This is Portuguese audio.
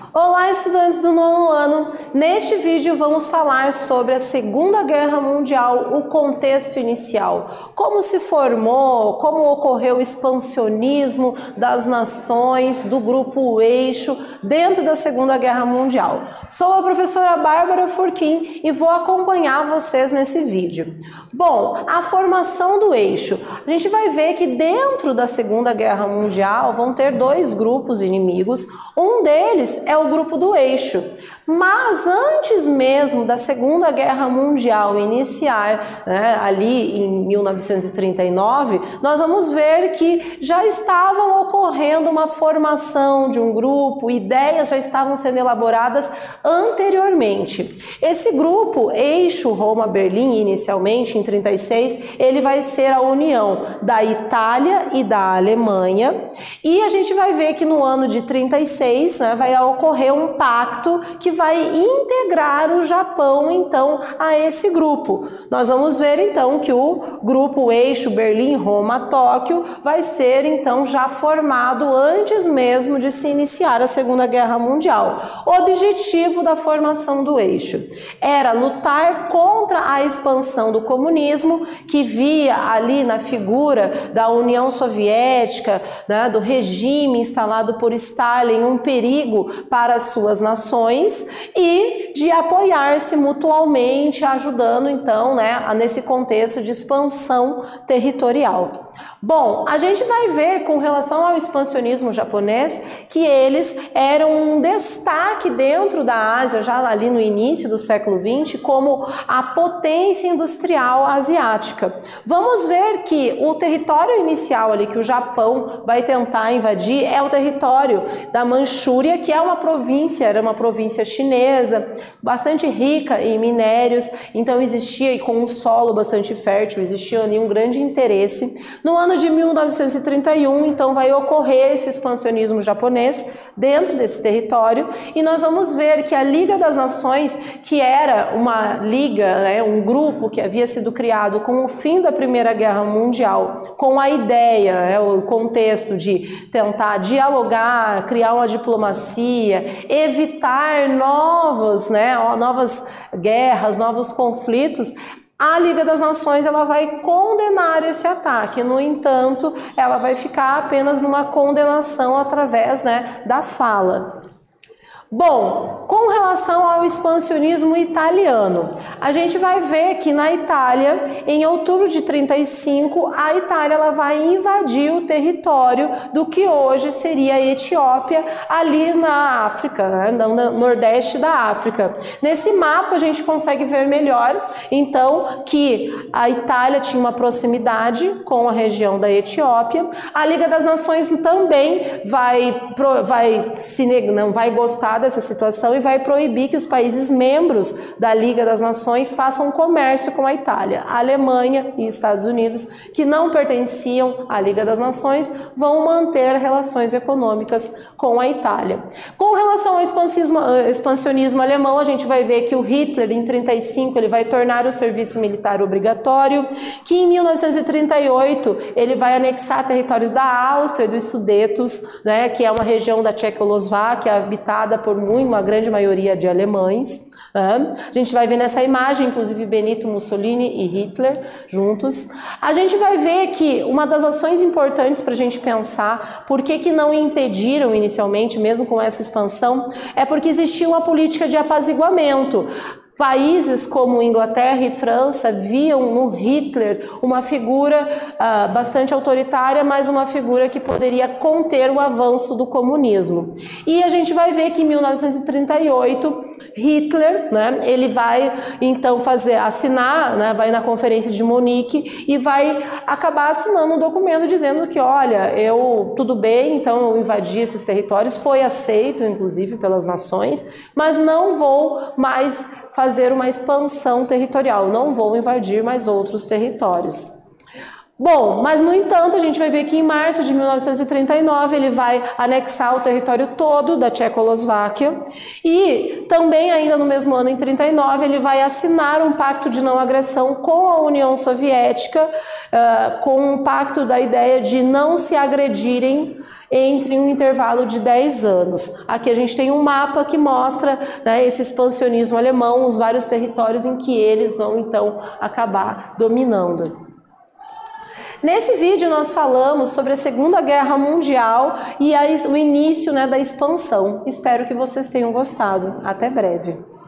Olá, estudantes do nono ano! Neste vídeo vamos falar sobre a Segunda Guerra Mundial, o contexto inicial, como se formou, como ocorreu o expansionismo das nações do Grupo Eixo dentro da Segunda Guerra Mundial. Sou a professora Bárbara Furquim e vou acompanhar vocês nesse vídeo. Bom, a formação do eixo. A gente vai ver que dentro da Segunda Guerra Mundial vão ter dois grupos inimigos. Um deles é o grupo do eixo. Mas antes mesmo da Segunda Guerra Mundial iniciar, ali em 1939, nós vamos ver que já estavam ocorrendo uma formação de um grupo, ideias já estavam sendo elaboradas anteriormente. Esse grupo, Eixo Roma-Berlim, inicialmente em 36, ele vai ser a união da Itália e da Alemanha, e a gente vai ver que no ano de 36, vai ocorrer um pacto que vai integrar o Japão, então, a esse grupo. Nós vamos ver, então, que o grupo Eixo Berlim-Roma-Tóquio vai ser, então, já formado antes mesmo de se iniciar a Segunda Guerra Mundial. O objetivo da formação do eixo era lutar contra a expansão do comunismo, que via ali na figura da União Soviética, do regime instalado por Stalin, um perigo para as suas nações, e de apoiar-se mutualmente, ajudando então, nesse contexto de expansão territorial. Bom, a gente vai ver com relação ao expansionismo japonês que eles eram um destaque dentro da Ásia, já ali no início do século XX, como a potência industrial asiática. Vamos ver que o território inicial ali que o Japão vai tentar invadir é o território da Manchúria, que é uma província, era uma província chinesa, bastante rica em minérios, então existia, e com um solo bastante fértil, existia ali um grande interesse. No ano de 1931, então, vai ocorrer esse expansionismo japonês dentro desse território, e nós vamos ver que a Liga das Nações, que era uma liga, um grupo que havia sido criado com o fim da Primeira Guerra Mundial, com a ideia, o contexto de tentar dialogar, criar uma diplomacia, evitar novas guerras, novos conflitos. A Liga das Nações ela vai condenar esse ataque, no entanto, ela vai ficar apenas numa condenação através da fala. Bom, com relação ao expansionismo italiano, a gente vai ver que na Itália, em outubro de 35, a Itália ela vai invadir o território do que hoje seria a Etiópia, ali na África, no nordeste da África. Nesse mapa a gente consegue ver melhor, então, que a Itália tinha uma proximidade com a região da Etiópia. A Liga das Nações também não vai gostar dessa situação e vai proibir que os países membros da Liga das Nações façam comércio com a Itália. A Alemanha e Estados Unidos, que não pertenciam à Liga das Nações, vão manter relações econômicas com a Itália. Com relação ao expansionismo alemão, a gente vai ver que o Hitler, em 35, ele vai tornar o serviço militar obrigatório, que em 1938 ele vai anexar territórios da Áustria e dos Sudetos, que é uma região da Tchecoslováquia habitada por uma grande maioria de alemães. A gente vai ver nessa imagem, inclusive, Benito Mussolini e Hitler juntos. A gente vai ver que uma das ações importantes para a gente pensar por que não impediram inicialmente, mesmo com essa expansão, é porque existia uma política de apaziguamento. Países como Inglaterra e França viam no Hitler uma figura bastante autoritária, mas uma figura que poderia conter o avanço do comunismo. E a gente vai ver que em 1938, Hitler, ele vai então assinar, vai na Conferência de Munique e vai acabar assinando um documento dizendo que, olha, tudo bem, então eu invadi esses territórios, foi aceito, inclusive, pelas nações, mas não vou mais fazer uma expansão territorial, não vou invadir mais outros territórios. Bom, mas no entanto a gente vai ver que em março de 1939 ele vai anexar o território todo da Tchecoslováquia e também ainda no mesmo ano, em 39, ele vai assinar um pacto de não agressão com a União Soviética, com um pacto da ideia de não se agredirem entre um intervalo de 10 anos. Aqui a gente tem um mapa que mostra, né, esse expansionismo alemão, os vários territórios em que eles vão então acabar dominando. Nesse vídeo nós falamos sobre a Segunda Guerra Mundial e o início, né, da expansão. Espero que vocês tenham gostado. Até breve.